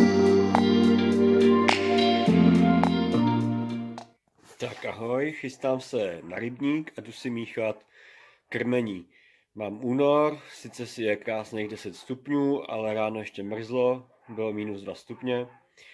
Tak ahoj, chystám se na rybník a jdu si míchat krmení. Mám únor, sice je krásných 10 stupňů, ale ráno ještě mrzlo, bylo -2 stupně.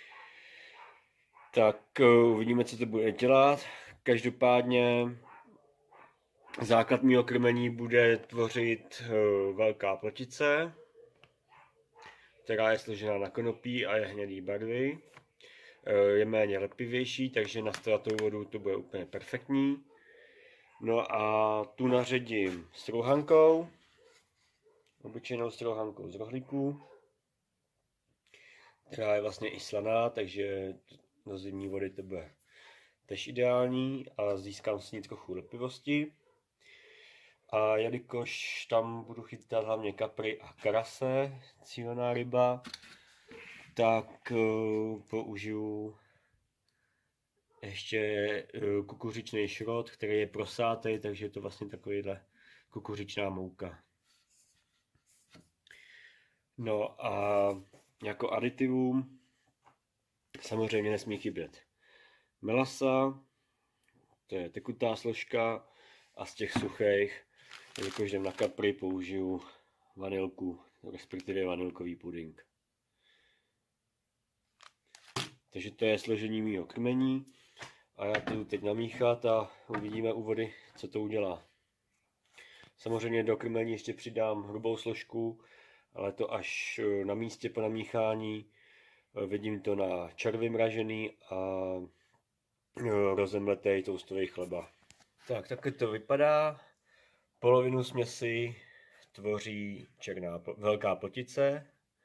Tak uvidíme, co to bude dělat. Každopádně základ mého krmení bude tvořit velká plotice, která je složená na konopí a je hnědé barvy. Je méně lepivější, takže na stolatou vodu to bude úplně perfektní. No a tu naředím strouhankou, obyčejnou strouhankou z rohlíků, která je vlastně i slaná, takže do zimní vody to bude tež ideální a získám s ní trochu lepivosti. A jelikož tam budu chytat hlavně kapry a karase, cílená ryba, tak použiju ještě kukuřičný šrot, který je prosátej, takže je to vlastně takovýhle kukuřičná mouka. No a jako aditivum samozřejmě nesmí chybět melasa, to je tekutá složka, a z těch suchých, jelikož jdem na kapry, použiju vanilku, respektive vanilkový puding. Takže to je složení mýho krmení a já to jdu teď namíchat a uvidíme u vody, co to udělá. Samozřejmě do krmení ještě přidám hrubou složku, ale to až na místě po namíchání. Vidím to na červy mražený a rozemletej toastový chleba. Tak, takhle to vypadá. Polovinu směsi tvoří velká plotice.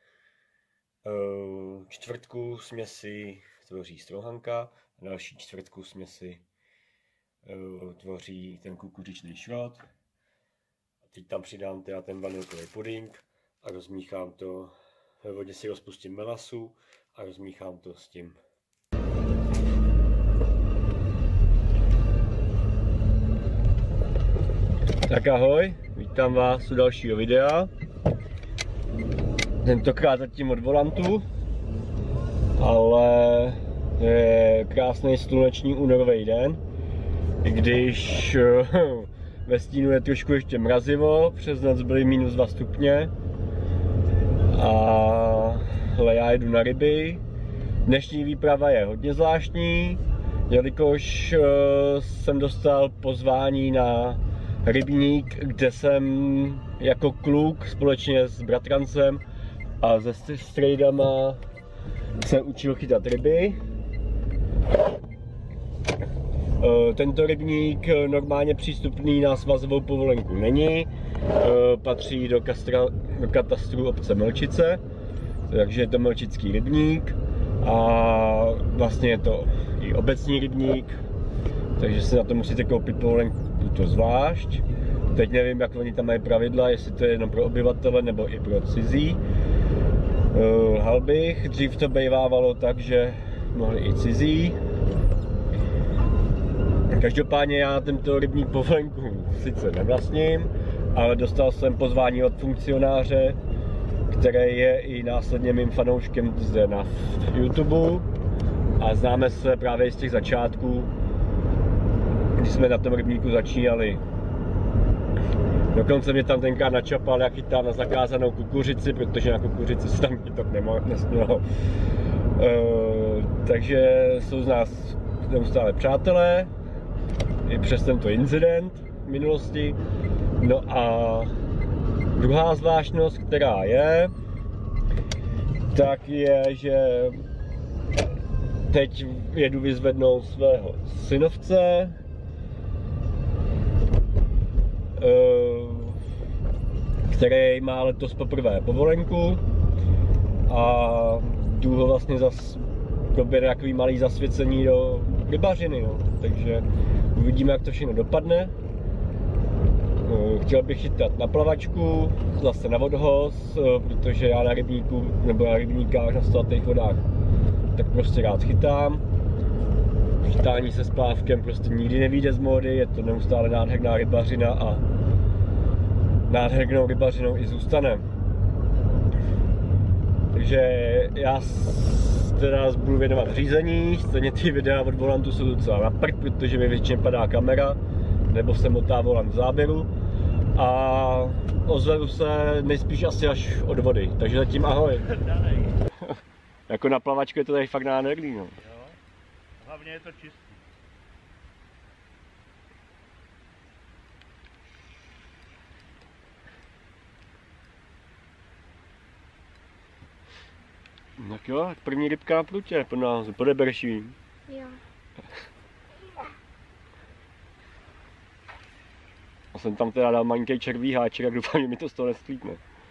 Čtvrtku směsi tvoří strouhanka a další čtvrtku směsi tvoří ten kukuřičný šrot. A teď tam přidám teda ten vanilkový puding a rozmíchám to. Ve vodě si rozpustím melasu a rozmíchám to s tím. Tak ahoj, vítám vás u dalšího videa. Tentokrát zatím od volantu, ale je krásný sluneční únorový den, i když ve stínu je trošku ještě mrazivo, přes noc byly -2 stupně, ale já jdu na ryby. Dnešní výprava je hodně zvláštní, jelikož jsem dostal pozvání na rybník, kde jsem jako kluk společně s bratrancem a se strejdama se učil chytat ryby. Tento rybník normálně přístupný na svazovou povolenku není, patří do katastru obce Mlčice, takže je to Mlčický rybník a vlastně je to i obecní rybník, takže si na to musíte koupit povolenku to zvlášť. Teď nevím, jak oni tam mají pravidla, jestli to je jenom pro obyvatele nebo i pro cizí. Lhal bych, dřív to bývávalo tak, že mohli i cizí. Každopádně já tento rybník povolenku sice nevlastním, ale dostal jsem pozvání od funkcionáře, který je i následně mým fanouškem zde na YouTube a známe se právě z těch začátků, když jsme na tom rybníku začínali. Dokonce mě tam tenkrát načapal, jak chytá na zakázanou kukuřici, protože na kukuřici se tam chytat nesmělo. Takže jsou z nás neustále přátelé, i přes tento incident v minulosti. No a druhá zvláštnost, která je, tak je, že teď jedu vyzvednout svého synovce, který má letos poprvé povolenku a jdu ho vlastně proběhne takový malý zasvěcení do rybařiny, no. Takže uvidíme, jak to všechno dopadne. Chtěl bych chytat na plavačku, zase na vodohoz, protože já na rybníku nebo na rybníkách na stolatých vodách tak prostě rád chytám. Chytání se splávkem prostě nikdy nevyjde z módy, je to neustále nádherná rybařina a nádhernou rybařinou i zůstane. Takže já teda budu věnovat řízení, stejně ty videa od volantu jsou docela na prd, protože mi většině padá kamera, nebo se motá volant v záběru. A ozvedu se nejspíš asi až od vody, takže zatím ahoj. Jako na plavačku je to tady fakt nádherný, no. Jo, hlavně je to čistý. Tak jo, první rybka na prutě, pod nás, podebereš ji. Jo. A jsem tam teda dal malinký červí háček, jak doufám, že mi to z toho nestvítne.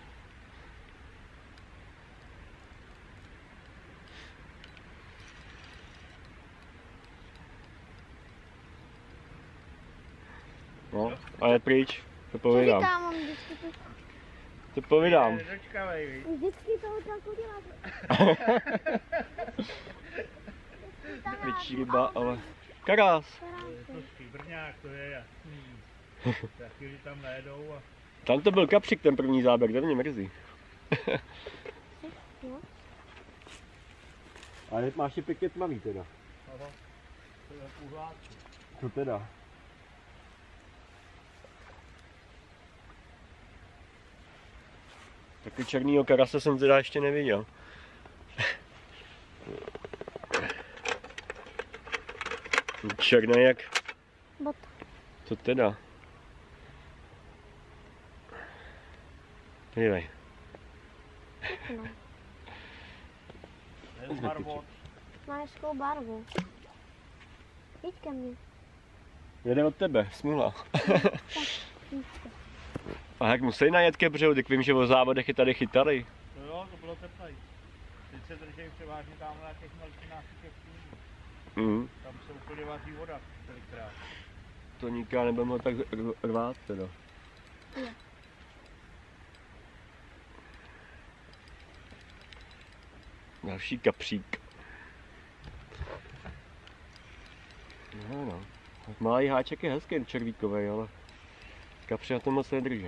No, a je pryč, to Co povídám. říkám, on vždycky to... To povídám. Dočkavej, víš. Vždycky toho tak udělá. Větší ryba, ale... Karás! To stříbrňák, to je jasný. Za chvíli tam najedou a... Tam to byl kapřík ten první záběr, to mě mrzí. Jo. Ale máš je pěkně tmavý teda. Aha, to je půhláček. Co teda? Takový černýho karase jsem teda ještě neviděl. Černý jak... Bot. Co teda? Dívej. No. To je barbot. Má hezkou barvu. Jď ke mně. Jede od tebe, smůla. Jď. A jak musí najet ke břehu, tak vím, že o závodech je tady chytali. No jo, to bylo teplej. Teď se drží převážně tamhle na těch malčinách těch Mhm. tam se úplně vaří voda tolikrát. To niká nebudeme ho tak rvát teda. Jo. Další kapřík. No. Malý háček je hezký, červíkový, ale kapři na to moc nedrží.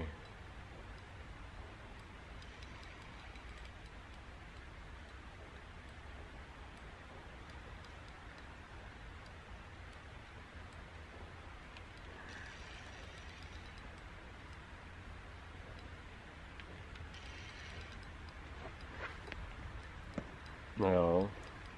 No jo.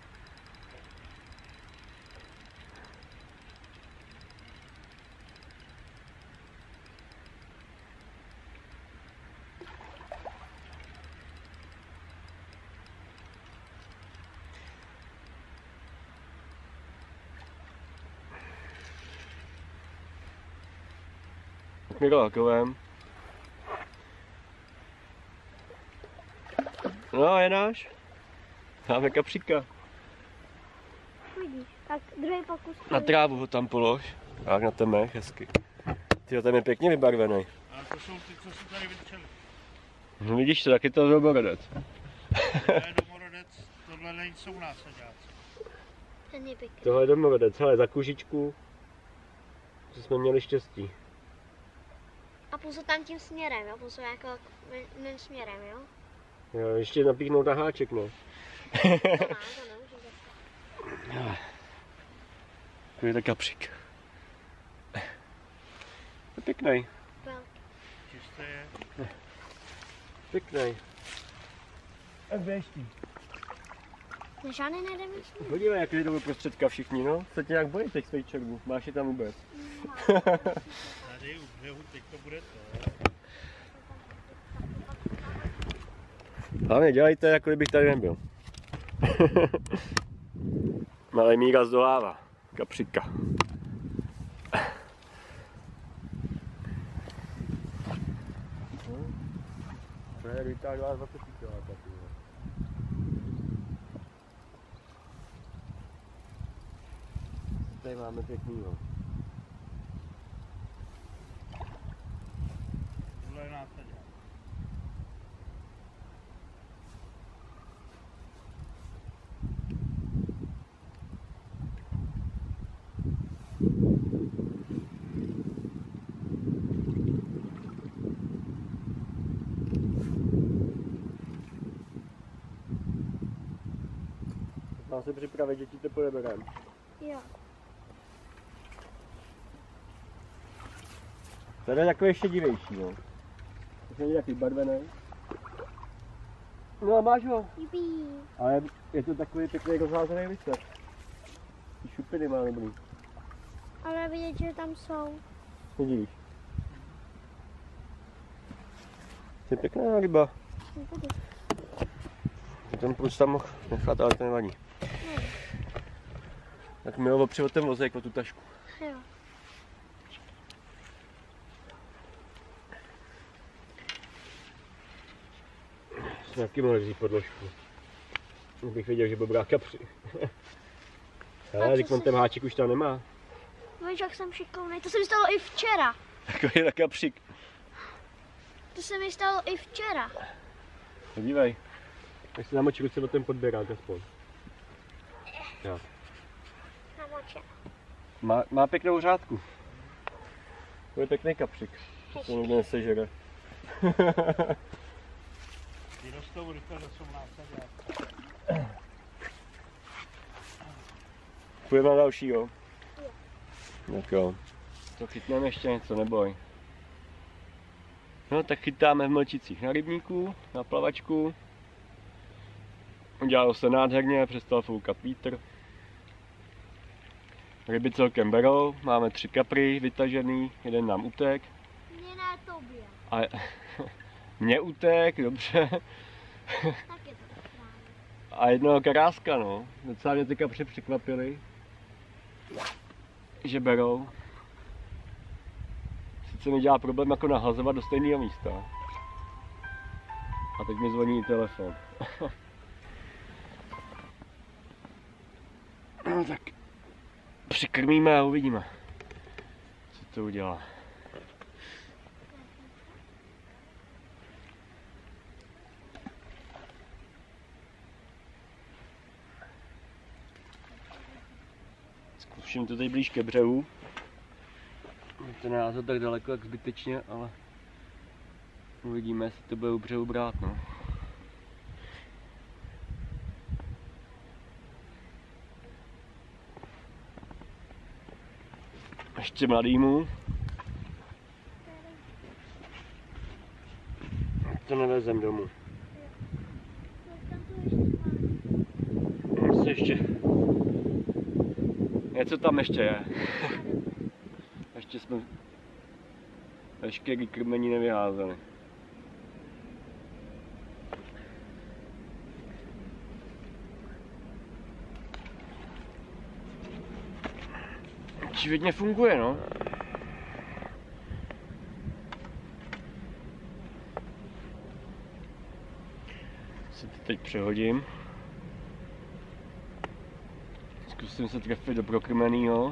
Tak Mirolákovém. No, je náš. Máme kapříka. Vidíš. Tak druhý pokus. Na trávu ho tam polož. Tak na ten mech, hezky. Tyjo, ten je pěkně vybarvený. A to jsou ty, co se tady vytřeli. No, vidíš to, tak je to domorodec. To je domorodec, tohle nejsou násaďáci. Ten je pěkný. Tohle je domorodec, hele, za kužičku. To jsme měli štěstí. A půjdu tam tím směrem, jo? Půjdu jako mým směrem, jo? Jo, ještě napíchnout na háček, no. To nemůžu zase. To je tak kapřík. Je pěkný, Velký. Čisté je. pěkný. A běžtí. Žádný nejdeme s ním. Podívej, jak jdou do prostředka všichni, no. Se tě nějak bojí těch svých červů, máš je tam vůbec. Tady u břehu teď to bude to. Hlavně dělejte, jako kdybych tady nebyl. Malý míra zdolává. Kapříka. To je vytáhl 22 kg. Tady máme pěknýho. Tohle je násaďák. Má se připravit, že ti to podeberem. Jo. Tady je takový šedivější, no. To je takový barvený. No a máš ho. Jupí. Ale je to takový pěkný rozházený listek. Ty šupiny má dobrý. Ale vidět, že tam jsou. Vidíš? To je pěkná ryba. Ten plus tam mohl nechat, ale to nevadí. Tak mi ho opři o ten vozek, o tu tašku. Jo. Jsme taky mohli vzít podložku. Bych věděl, že bude kapři. Ale teď ten háček už tam nemá. Víš, jak jsem šikovnej, to se mi stalo i včera. Takový na kapřík. To se mi stalo i včera. Podívej. Tak si namočí ruce o ten podběrák aspoň. Jo. Namočen. Má pěknou řádku. To je pěkný kapřík. To se nikdy nesežere. Ty rostou rychle do 18 let. Půjdeme na dalšího. Jo. Tak jo. To chytneme ještě něco, neboj. No tak chytáme v Mlčicích na rybníku, na plavačku. Udělalo se nádherně, přestal foukat vítr. Ryby celkem berou, máme 3 kapry vytažený, jeden nám utek. Mně ne tobě. A mně utek, dobře. Tak je to správně. A jednoho karáska, no. Docela mě ty kapři překvapily, že berou. Sice mi dělá problém jako nahazovat do stejného místa. A teď mi zvoní telefon. No tak přikrmíme a uvidíme, co to udělá. Zkusím to tady blíž ke břehu. To názor tak daleko jak zbytečně, ale uvidíme, jestli to bude u břehu brát, no. Ještě mladýmu. To nevezem domů. Ještě. Něco tam ještě je. Ještě jsme veškerý krmení nevyházeli. Očividně funguje, no. Si to teď přehodím. Zkusím se trefit do prokrmeného.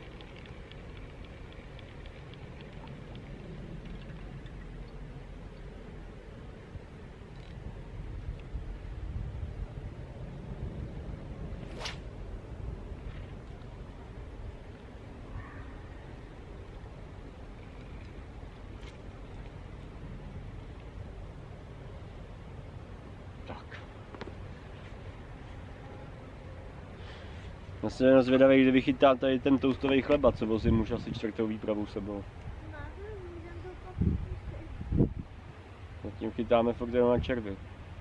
Tak. Já jsem jenom zvědavý, kdy vychytá tady ten toastový chleba, co vozím už asi 4. výpravou sebou. Zatím chytáme fakt jenom na červy.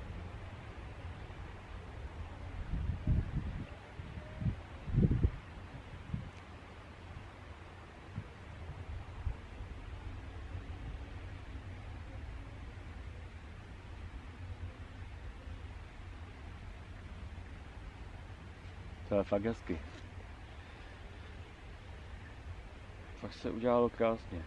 To je fakt hezky. Fakt se udělalo krásně.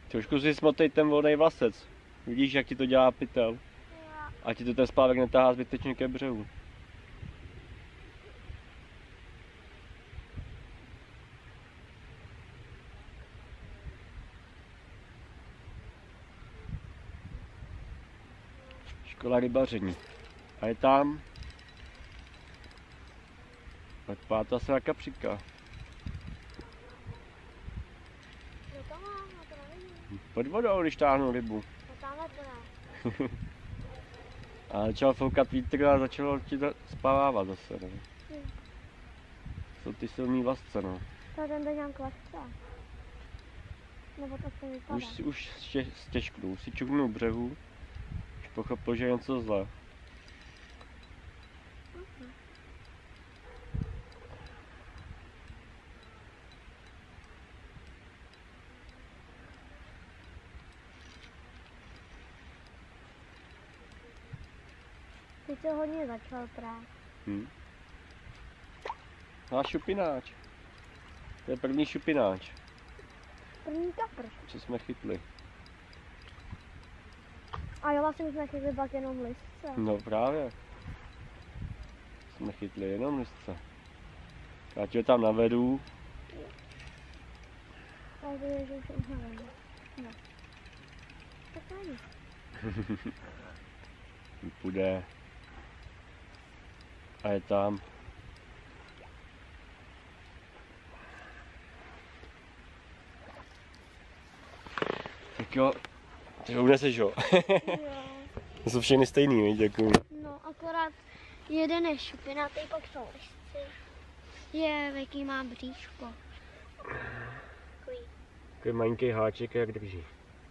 Trošku si smotej ten volnej vlasec. Vidíš, jak ti to dělá pytel? Jo. A ti to ten spávek netáhá zbytečně ke břehu. Škola rybaření. A je tam taková se na kapřika. No to mám, no to nevidím. Pod vodou, když táhnu rybu. No tamhle to dá. A začal foukat vítr a začalo ti to spávávat zase. No. Jsou ty silný vlasce, no. To ten do nějak lehce. Nebo to se vypadá. Už stěžknu, si čuknu u břehu. Už pochopil, že je něco zlé. Ty to hodně začal prát. A šupináč. To je první šupináč, První kapr. co jsme chytli. A jo, vlastně jsme chytli pak jenom listce. No právě. Jsme chytli jenom listce. Já tě tam navedu. Takže je, že už uhneme. No. Tak to není. Půjde. A je tam. Tak jo, ty ho uneseš, jo? Jo. To jsou všechny stejný, víš, jako. No, akorát jeden je šupinatý, pak jsou listci. Je, jaký má bříško. Takový. Takový malinký háček, jak drží.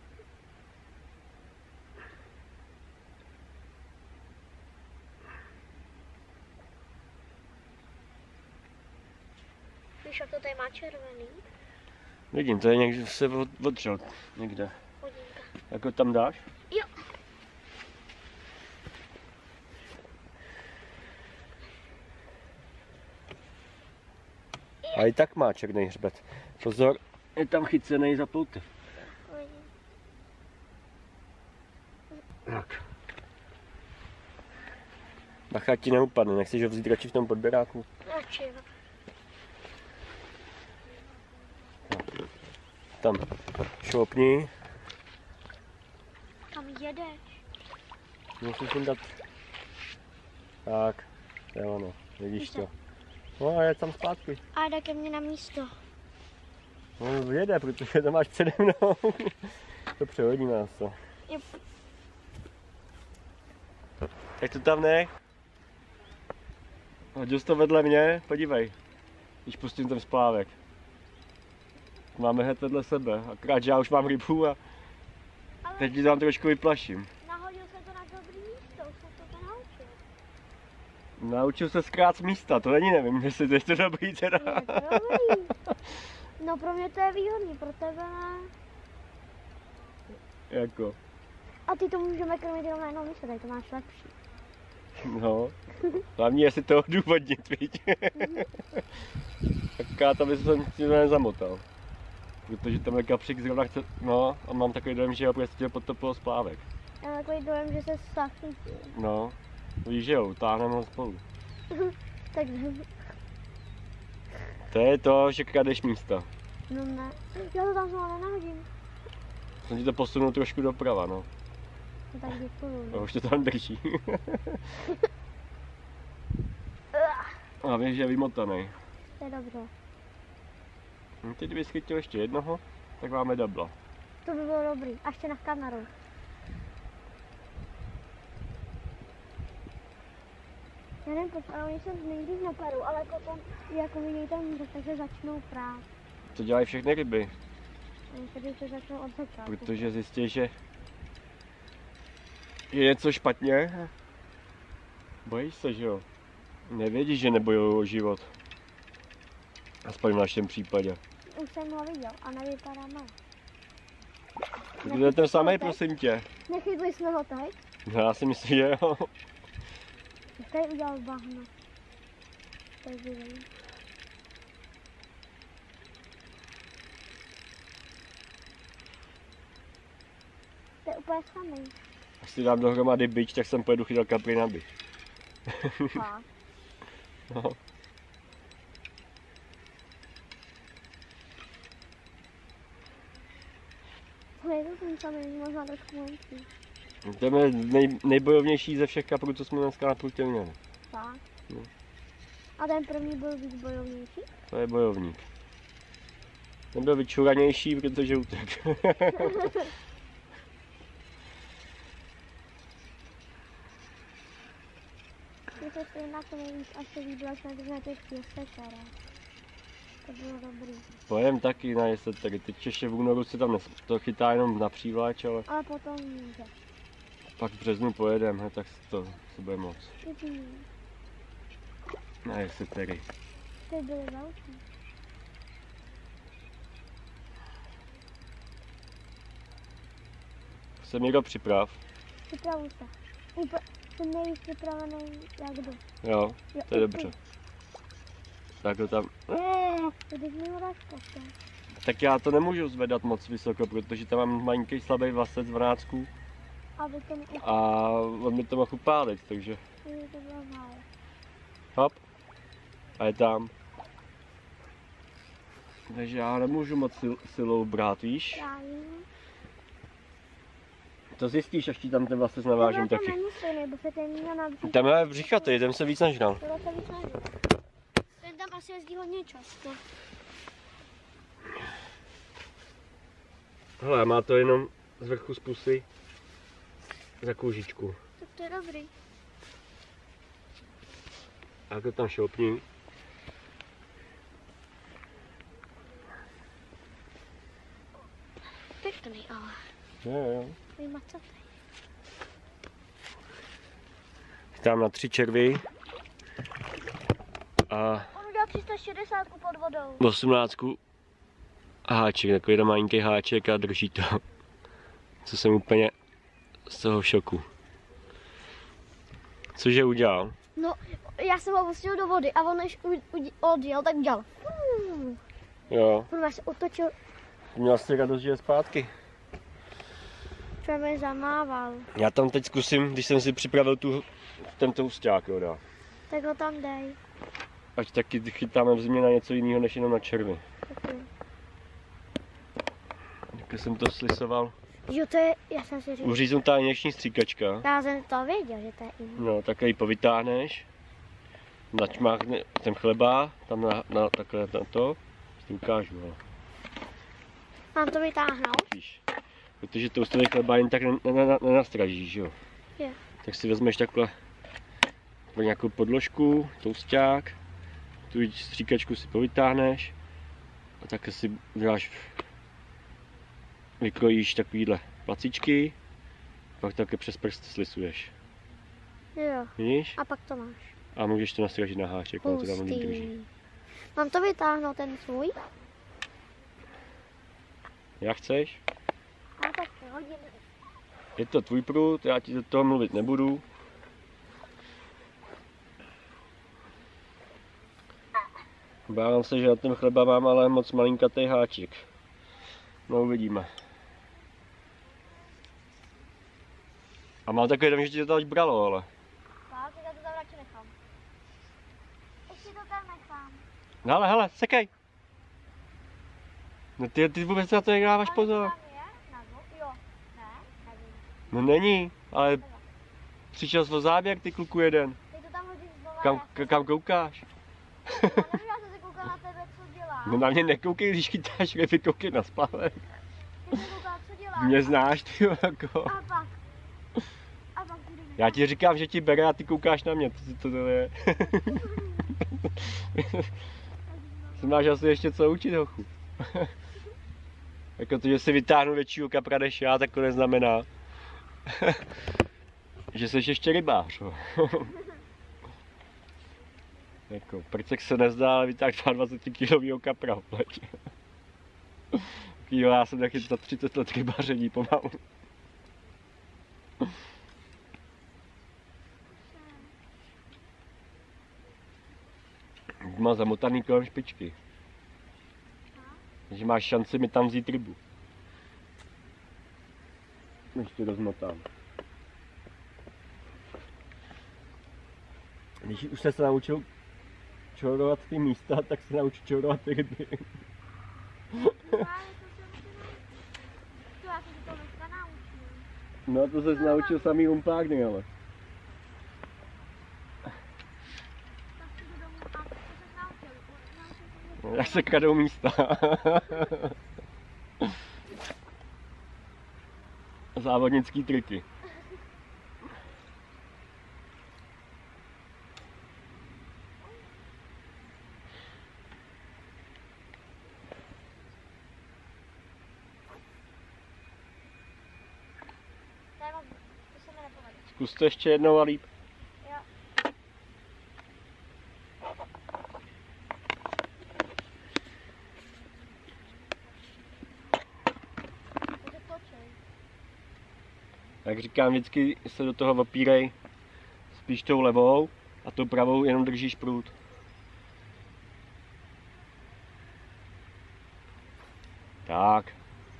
Víš, jak to tady má červený? Vidím, to je někde se odřel, někde. Hodinka. Jako tam dáš? Jo. A i tak má černý hřbet. Pozor, je tam chycený za pouty. Tak. Bacha, ti neupadne, nechceš ho vzít radši v tom podběráku? Radši, jo. Tam šoupni. Kam jedeš? Musíš jim dát. Tak, to je ono, vidíš to. No a je tam zpátky. A jde ke mně na místo. No jede, protože to máš přede mnou. To přehodí nás to. Jo. Tak to tam nech. Hodil jsi to vedle mě, podívej. Když pustím ten splávek. Máme hned vedle sebe, akorát že já už mám rybu a Ale teď ti tam trošku vyplaším. nahodil se to na dobrý místo, už jsem se to naučil. Naučil se zkrát z místa, to není, nevím, jestli je to dobrý teda. Je to dobrý. No pro mě to je výhodný, pro tebe ne. Jako, A ty to můžeme krmit jenom na jednom místě, tady to máš lepší. no. Hlavně jestli to odůvodnit, viď. Tak já to bych jsem si nezamotal. Protože tam je kapřík zrovna chce, no a mám takový dojem, že ho prostě potopilo splávek. Já mám takový dojem, že se zachytil. No, víš, že jo, táhneme ho spolu. Tak To je to, že kradeš místa. no ne. Já to tam znovu nenahodím. Jsem ti to posunul trošku doprava, no. No tak děkuju. A už to tam drží. A víš, že je vymotaný. To je dobře. Teď kdyby schytil ještě jednoho, tak máme dubla. To by bylo dobrý. A ještě na kameru. Já nevím proč, ale oni se nejdřív naperou, ale potom, jako vidějí ten břeh, takže začnou prát. To dělají všechny ryby, Oni se vždycky začnou od začátku. protože zjistí, že je něco špatně. Bojíš se, že jo? Nevědíš, že nebojují o život. Aspoň v našem případě. Už jsem ho viděl a nevypadá mal. To je ten samý, prosím tě. Nechytli jsme ho teď? No, já si myslím, že jo. Už tady udělal bahno. Takže nevím. úplně samý. Až si dám dohromady bič, tak jsem pojedu chytat kapry na bič. Fakt. No. Je to ten samý, možná trošku menší. To je nejbojovnější ze všech kaprů, co jsme dneska na prutě měli. Fakt. No. A ten první byl víc bojovnější? To je bojovník. Ten byl vyčuranější, protože utek. Je to stejně to nejvíc asi líbilo, až na těch pěstečere. To bylo dobrý. Pojem taky na jesetery. Teď ještě v únoru se tam to chytá jenom na přívlač, ale potom může. pak v březnu pojedeme, tak to se bude moc. Na jesetery. Ty byly velký. Se Míro připrav. Připravu se. Jsem nejvíc připravený jak jdu. Jo, to je dobře. Tak to tam... Když mi ho dáš poté. Tak já to nemůžu zvedat moc vysoko, protože tam mám malinký slabý vlasec v nácku Aby to a on mi to mohl upálit, takže to bylo málo. hop a je tam. Takže já nemůžu moc silou brát, víš? Já vím. To zjistíš, až ti tam ten vlasec navážím To taky. není stejný, bo se ten měl na bříšku. Tam je břichatý, jdem se víc nažral. Tohle se víc nežil. Ten tam asi jezdí hodně často. Hele, má to jenom z vrchu z pusy za kůžičku. Tak to je dobrý. A to tam šoupni. Pěkný, ale Jo. vymacaný. Tam na 3 červy. A On udělal 360 pod vodou. 18 háček, takový malinký háček a drží to. Co jsem úplně z toho v šoku. Cože udělal? No, já jsem ho pustil do vody a on než odjel, tak dělal. Jo, On se otočil, měl jsi radost, že je zpátky. co mě zamával. Já tam teď zkusím, když jsem si připravil tento husťák, jo, dá. Tak ho tam dej. Ať taky chytáme v zimě na něco jiného, než jenom na červy. Taky. Jak jsem to slisoval. Jo, to je, já jsem si říkal. Uříznutá injekční stříkačka. Já jsem to věděl, že to je jiný. No, takhle ji povytáhneš. Načmáchne ten chleba, tam na takhle na to. Ti ukážu, ale Mám to vytáhnout? víš. Protože toastový chleba jen tak nenastražíš, jo. Je. Tak si vezmeš takhle nějakou podložku, tousták, tu stříkačku si povytáhneš a takhle si uděláš, vykrojíš takovýhle placičky, pak také přes prst slisuješ. Jo. Vidíš? A pak to máš. A můžeš to nastražit na háček, ono to tam líp drží. Hustý. Mám to vytáhnout ten svůj? Jak chceš? A tak hodně. Je to tvůj prut, já ti do toho mluvit nebudu. Bávám se, že na ten chleba mám ale moc malinkatý háček. No uvidíme. A mám takový dom, že ti to teď bralo, ale. Tak, já to tam radši nechám. Ještě to tam nechám. No hele, sekej! No ty vůbec na to nedáváš pozor. Tam je? Na dvou? Jo. Ne? Nevím. No není, ale přišel jsi o záběr, ty kluku jeden. Teď to tam hodím znova. Kam koukáš? Já nevím, já jsem se koukal na tebe, co děláš. No na mě nekoukej, když chytáš ryby, koukej na spálek. Ty se koukal, co děláš. Mě znáš, ty jako. A pak. A pak budeme. Já ti říkám, že ti bere a ty koukáš na mě, to je. Ty máš asi ještě co učit, hochu. Jako to, že si vytáhnu většího kapra než já, tak to neznamená, že jsi ještě rybář. Jako, prcek se nezdá, ale vytáhl 22 kilovýho kapra v letě. Já jsem nechyt za 30 let rybaření pomalu. Má zamotaný kolem špičky. Takže máš šanci mi tam vzít rybu. než to rozmotám. Když už se naučil čorovat ty místa, tak se naučí čorovat ty ryby. Já jsem to dneska naučil. No to se naučil samý lumpárny, ale. Tak si jdu domů a to se naučil. Jak se kradou místa. Závodnický triky. To se mi nepovedlo. Zkus to ještě jednou a líp. Jo. To se točí. Jak říkám, vždycky se do toho opírej spíš tou levou a tou pravou jenom držíš prut. Tak.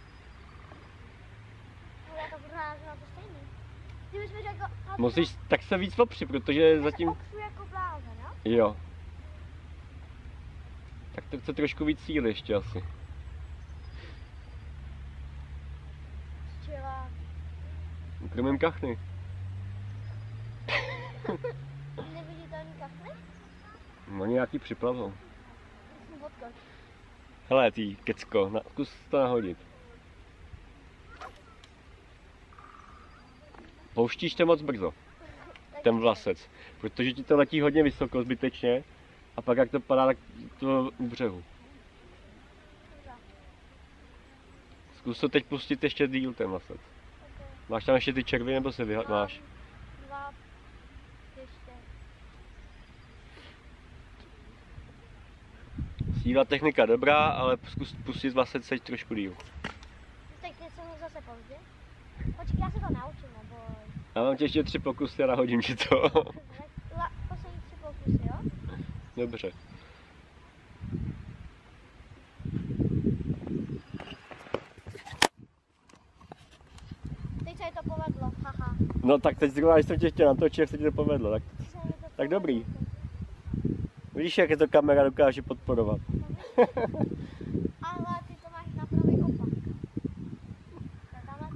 No já to budu hrát na to stejný. Kdybys mi řekl... Musíš tak se víc opři, protože zatím... Já se jako blázen, jo? Jo. Tak to chce trošku víc síly ještě asi. Čila. Krmím kachny. Neviditelný kafny? No nějaký připlavou. Odkud? Hele ty kecko, zkus to nahodit. Pouštíš to moc brzo, ten vlasec, protože ti to letí hodně vysoko zbytečně a pak jak to padá, tak to u břehu. Zkus to teď pustit ještě díl ten vlasec. Máš tam ještě ty červy nebo se máš? Dva. Ještě. Síla technika dobrá, ale zkus pustit vlasec teď trošku díl. Tak teď jsem zase pozdě. Počkej, já se to naučím, nebo... Já mám tě ještě 3 pokusy a nahodím ti to. Poslední 3 pokusy, jo? Dobře. Teď se mi to povedlo, haha. No tak teď zrovna, když jsem tě chtěl natočit, jak se ti to povedlo, tak dobrý. Vidíš, jak je to kamera dokáže podporovat. Ale ty to máš na pravý opak. Tak tamhle.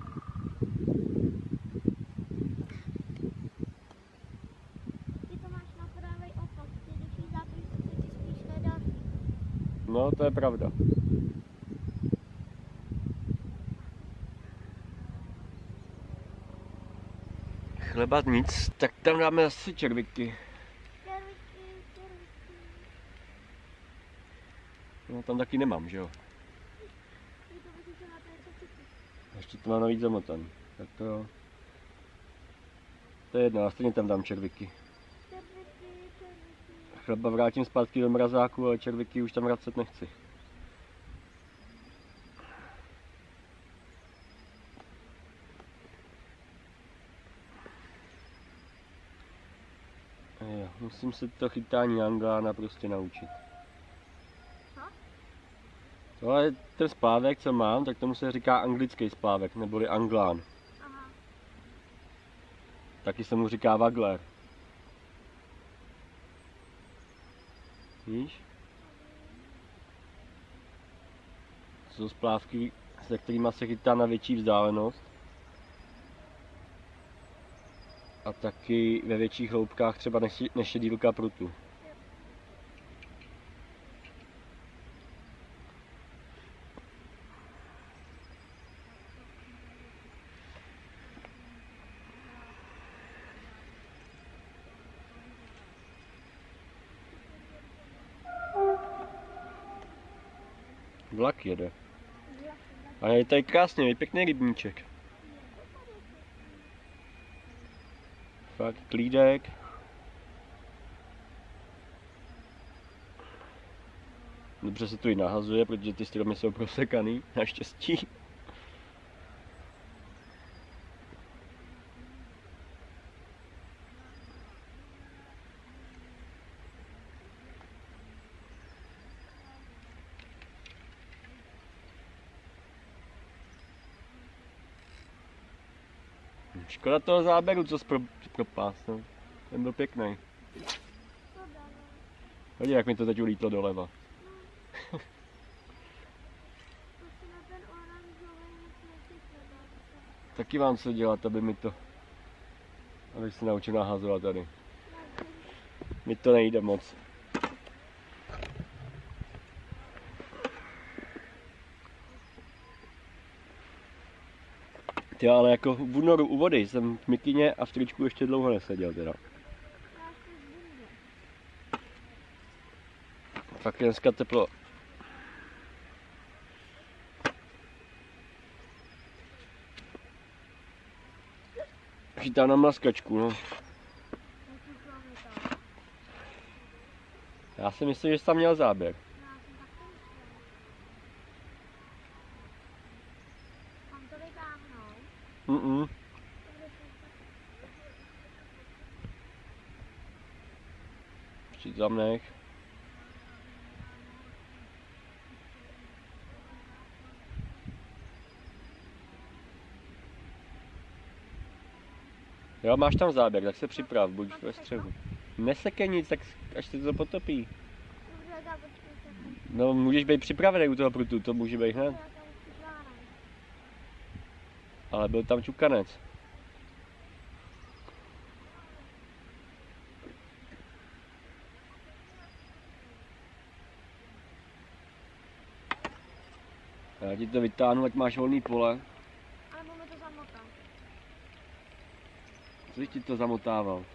Ty to máš na pravý opak, ty když jí zapíš, tak se ti spíš nedaří. No, to je pravda. Chleba nic, tak tam dáme asi červíky. No tam taky nemám, že jo? Ještě to mám navíc zamotaný. Tak to... To je jedno, a stejně tam dám červíky. Chleba vrátím zpátky do mrazáku, ale červíky už tam vracet nechci. Jo, musím se to chytání anglána prostě naučit. Tohle je ten splávek, co mám, tak tomu se říká anglický splávek, neboli anglán. Aha. Taky se mu říká wagler. Víš? To jsou splávky, se kterými se chytá na větší vzdálenost. A taky ve větších hloubkách třeba než je dílka prutu. Vlak jede. A je tady krásně, je pěkný rybníček. Fakt klídek. Dobře se tu i nahazuje, protože ty stromy jsou prosekaný, naštěstí. Škoda toho záběru, co propás, no. Ten byl pěkný. Hodně, jak mi to teď ulítlo doleva. Taky vám co dělat, aby mi to... Abych se naučil nahazovat tady. Mi to nejde moc. Ty, ale jako v únoru u vody jsem v mikině a v tričku ještě dlouho neseděl teda. Fakt je dneska teplo. Chytá na mlaskačku, no. Já si myslím, že jsi tam měl záběr. Přijď tam nech. Jo, máš tam záběr, tak se připrav, buď ve střehu. Nesekej nic, tak až se to potopí. No, můžeš být připravený u toho prutu, to může být hned. Ale byl tam čukanec. Já ti to vytáhnu, ať máš volný pole. Ale máme to zamotat. Co jsi ti to zamotával?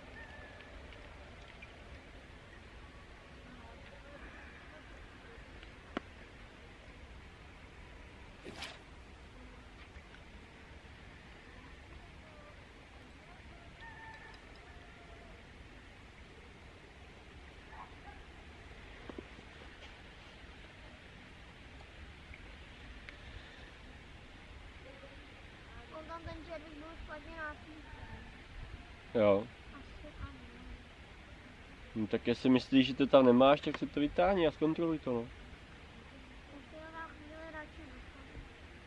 On tam ten červík byl špatně napísaný. Jo. Asi ano. No, tak jestli myslíš, že to tam nemáš, tak si to vytáhni a zkontroluj to, no. Tak si ho na chvíli radši nechám.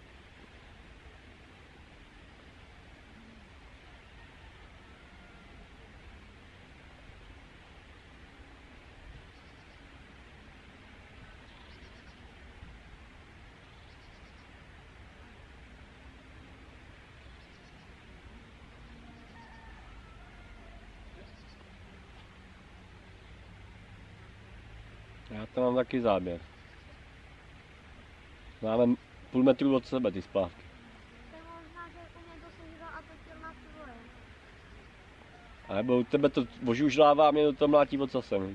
Já tam mám taky záběr. Máme půl metru od sebe ty splávky. To je možná, že u mě to sežral a točil na tvoje. A nebo u tebe to ožužlává, mě do toho mlátí ocasem.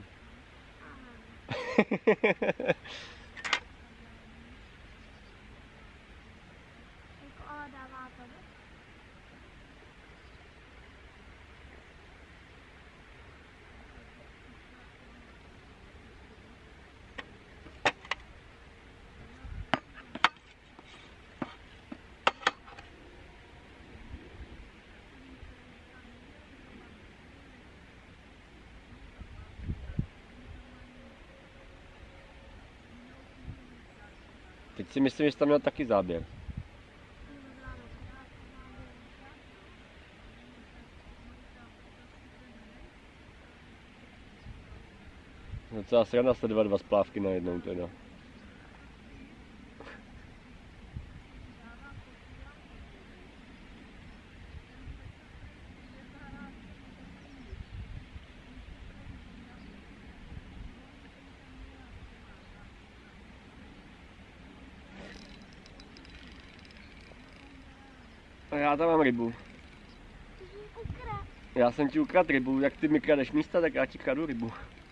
Jako ale dává to. Teď si myslím, že jsi tam měl taky záběr. Docela sranda sledovat dva splávky najednou teda. A já tam mám rybu. Já jsem ti ukradl rybu, jak ty mi kradeš místa, tak já ti kradu rybu.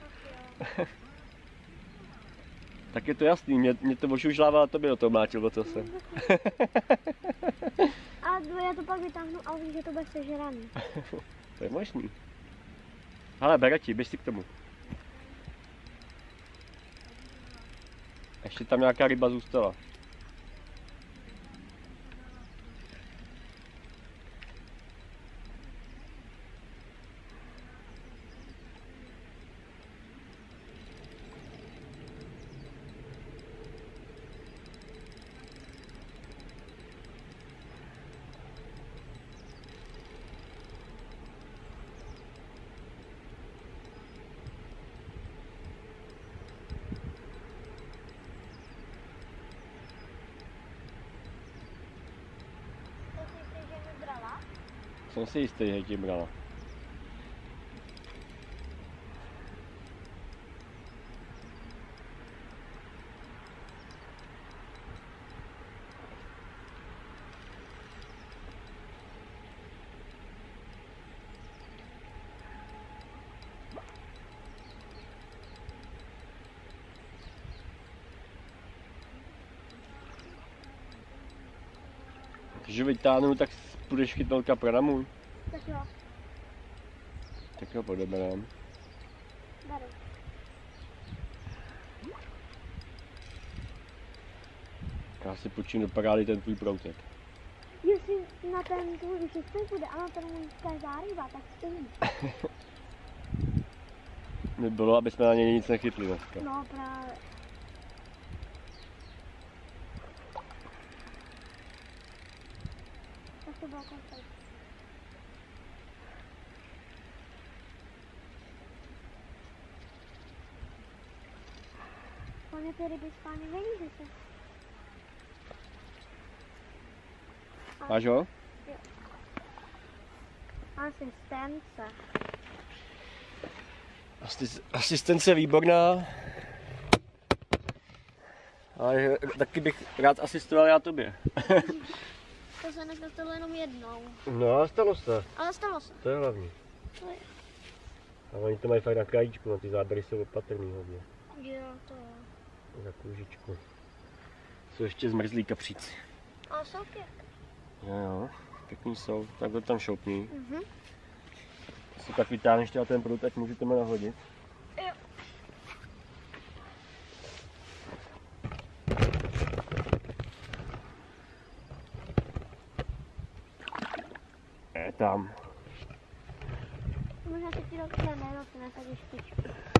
Tak je to jasný, mě to ošužlává a tobě do toho mlátil, o co jsem. A já to pak vytáhnu a uvidíš, že to bude sežraný. To je možný. Ale bere ti, běž si k tomu. Ještě tam nějaká ryba zůstala. Jsem si jistý, že ti brala. Když ho vytáhnu, tak půjdeš chytnout kapra na můj. Tak jo, Tak ho podeberám. beru. Já si počím do parády ten tvůj proutek. Jestli na ten tvůj čistý bude a na ten každá ryba, tak stejný. Nebylo, aby jsme na něj nic nechytli dneska. No právě. Tak to bylo koncept. Hlavně ty ryby spáně není zase. Máš ho? Asistence. Asistence výborná. Ale taky bych rád asistoval já tobě. To se nestalo jenom jednou. No, stalo se. Ale stalo se. To je hlavní. To je. A oni to mají fakt na krajíčku, no ty záběry jsou opatrný hodně. Jo, to je. Za kůžičku. Jsou ještě zmrzlí kapříci. Ale jsou pěkný. Jo, pěkný jsou. Tak to tam šoupni. Mhm. Si pak vytáhneš teda ten prut, ať můžu tomu nahodit. Jo. Je tam. Možná se ti dotkne, ne, to nesadíš špičku.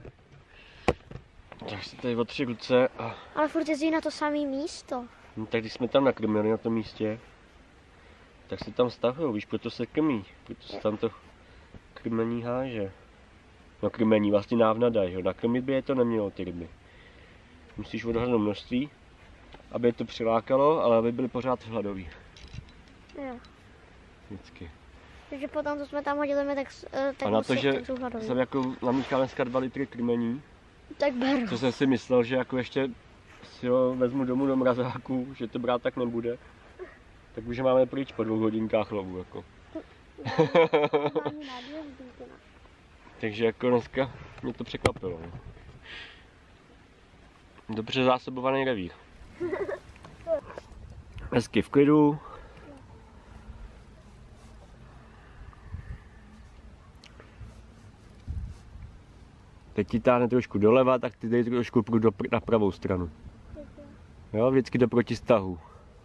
Tak si tady otři ruce a... Ale furt jezdí na to samé místo. No, tak když jsme tam nakrmili na tom místě, tak se tam stahují, víš, proto se krmí. Proto se tam to krmení háže. No krmení, vlastně návnada, jo. Nakrmit by je to nemělo, ty ryby. Musíš odhadnout množství, aby je to přilákalo, ale aby byly pořád hladoví. Jo. Vždycky. Takže potom, co jsme tam hodili, tak A na to, že tak jsou hladoví. jsem jako namíchal dneska 2 litry krmení, Tak beru. co jsem si myslel, že jako ještě si ho vezmu domů do mrazáku, že to brát tak nebude. Tak už máme pryč po 2 hodinkách lovu, jako. Mám na 2 hodinky, no. Takže jako dneska mě to překvapilo. No. Dobře zásobovaný revír. Hezky v klidu. Teď ti táhne trošku doleva, tak ty dej trošku na pravou stranu. Jo, vždycky do protistahu.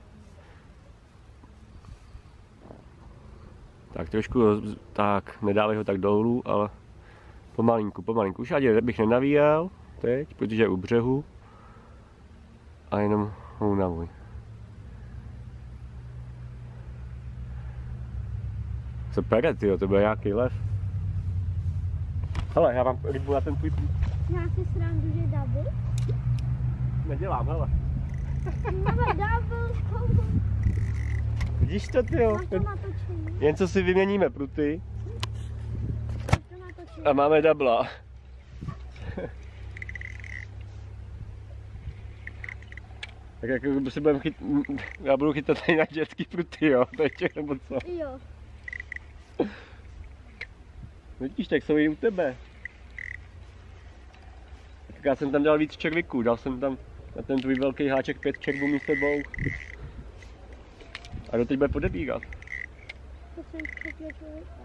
Tak trošku, tak nedávej ho tak dolů, ale pomalinku, pomalinku. Už ani bych nenavíjel teď, protože je u břehu. A jenom ho unavuj. Co pere, tyjo, to byl nějaký lev. Hele, já mám rybu na ten tvůj... Já si srandu, že double. Nedělám, hele. Máme double. Vidíš to, tyjo? Máš to natočení. Jen co si vyměníme pruty Máš to natočení. a máme dubla. Tak jako se budeme já budu chytat tady na dětský pruty, jo, teď nebo co? Jo. Vidíš, tak jsou i u tebe. Tak já jsem tam dal víc červíků, dal jsem tam na ten tvůj velký háček 5 červů místo 2. A doteď bude podebírat. To jsem překvět člověka.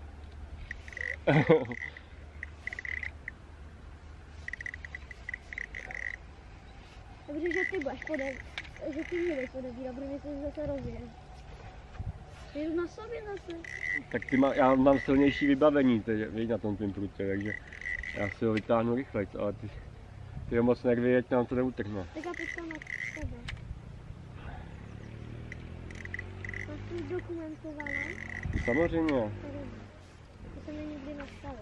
Takže že ty budeš že ty mě budeš podebírat, protože se zase rozjede. Jdu na sobě zase. Tak já mám silnější vybavení teď, na tom tvým prutě, takže já si ho vytáhnu rychleji, ale ty ho moc nevyjeď, nám to neutrhne. Tak já počkám na tebe. Máš to dokumentovala? Samozřejmě. To se mi nikdy nestalo.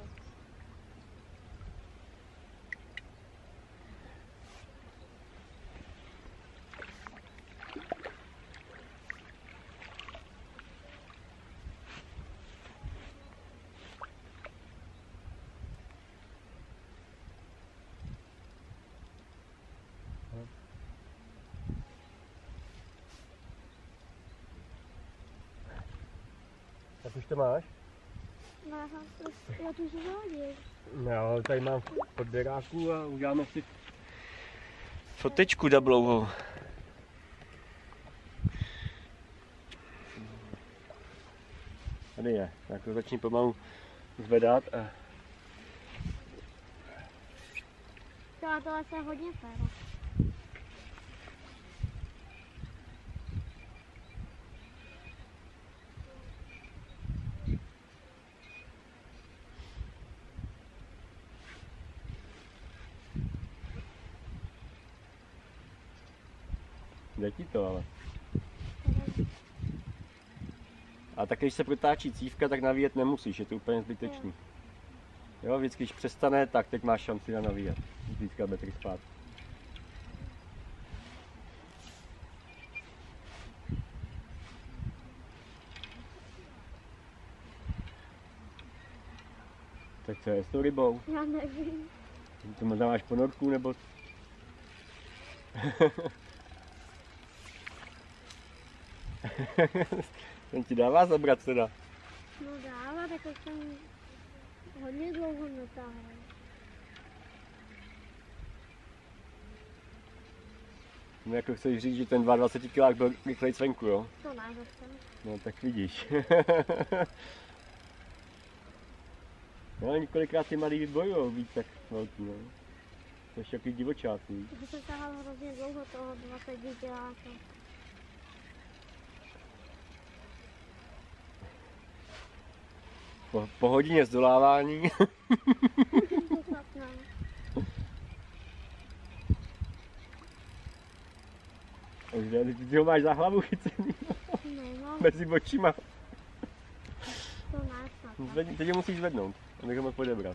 Už to máš? No, já to už zahodil. No, ale tady mám podběráku a uděláme si fotečku dublovou. Tady je, tak to začni pomalu zvedat a... Tohle je hodně féro. Jde ti to ale. A tak když se protáčí cívka, tak navíjet nemusíš, je to úplně zbytečný. Jo, vždycky, když přestane, tak teď máš šanci na navíjet. Získat metry zpátky. Tak co je s tou rybou? Já nevím. To možná máš ponorku, nebo... Ten ti dává zabrat teda. No dává, tak už jsem hodně dlouho natáhl. No jako chceš říct, že ten 22 kilák byl rychlej cvenku, jo? To ne, zase. No tak vidíš. No několikrát ty malý vybojujou víc tak velký, no. To ještě takový divočáci. To jsem tahal hrozně dlouho toho 20 kiláka. Po hodině zdolávání. To snad ne. Už ne, ty ho máš za hlavu chycený. Nemám, Mezi očima. to ne snad ne. Teď ho musíš zvednout, abych ho mohl podebrat.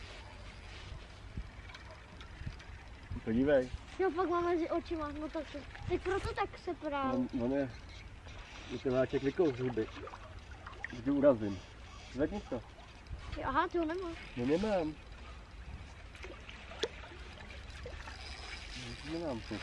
Podívej. Jo, pak mám mezi očima, no tak to. Teď proto tak se prál. On je ten háček vykous z huby. Když urazím. Zvedni to. Aha, ty ho nemáš. No nemám. Nemám to.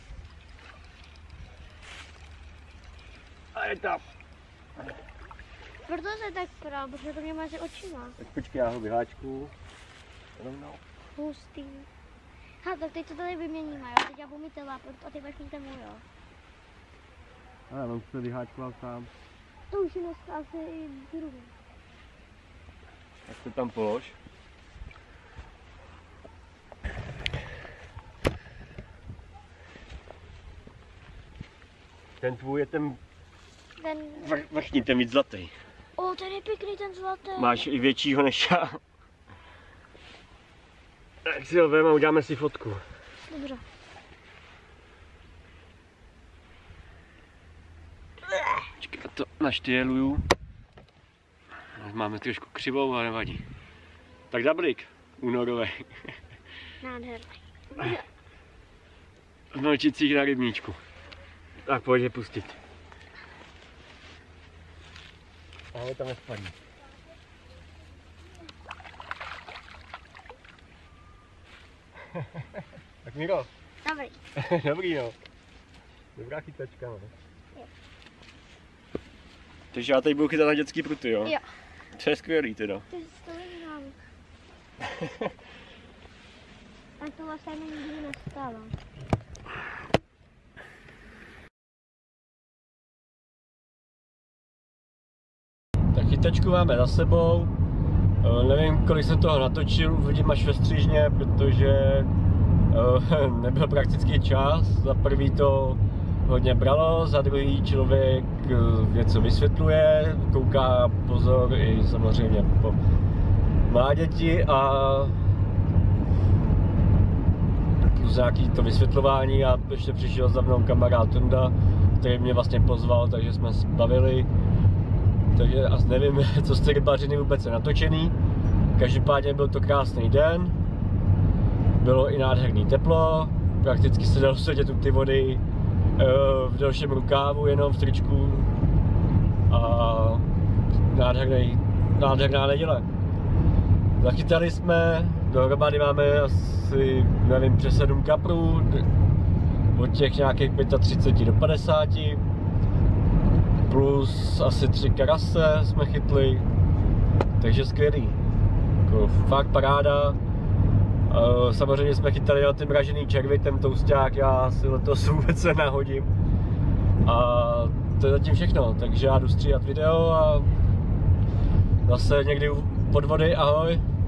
A je tam. Proto se tak prál, protože to mě mezi očima. Tak počkej, já ho vyháčku. Rovnou. Hustý. Ha, tak teď to tady vyměníme, jo? Teď já budu mít teláp a ty budeš mít ten můj, jo? A on se vyháčkoval sám. To už je dneska asi druhý. Tak to tam polož. Ten tvůj je ten vrchní, ten víc zlatý. O, ten je pěkný, ten zlatý. Máš i většího než já. Tak si ho vem a uděláme si fotku. Dobře. Počkej, to naštěluju. Máme trošku křivou, ale nevadí. Tak dablik, únorový. Nádherný. V Melčicích na rybníčku. Tak pojď je pustit. Ale tam nespadí. Tak Miro. Dobrý. Dobrý no. Dobrá chytačka, no. Jo. Takže já tady budu chytat na dětský pruty, jo? Jo. To je skvělý teda. To je skvělý návod. A to vlastně nikdy nestalo. Tak chytačku máme za sebou. Nevím, kolik jsem toho natočil, uvidím až ve střížně, protože nebyl prakticky čas. Za prvý to hodně bralo, za druhý člověk něco vysvětluje, kouká pozor i samozřejmě má děti a plus nějaký to vysvětlování a ještě přišel za mnou kamarád Tunda, který mě vlastně pozval, takže jsme se bavili. Takže asi nevím, co z té rybařiny vůbec je natočený. Každopádně byl to krásný den. Bylo i nádherný teplo. Prakticky se dalo sedět u ty vody v delším rukávu, jenom v tričku. A nádherná neděle. Zachytali jsme, dohromady máme asi, nevím, přes 7 kaprů. Od těch nějakých 35 do 50. plus asi 3 karase jsme chytli, takže skvělý, jako fakt paráda. Samozřejmě jsme chytali na ty mražený červy, ten tousták, já si letos vůbec nenahodím. A to je zatím všechno, takže já jdu stříhat video a zase někdy pod vody, ahoj.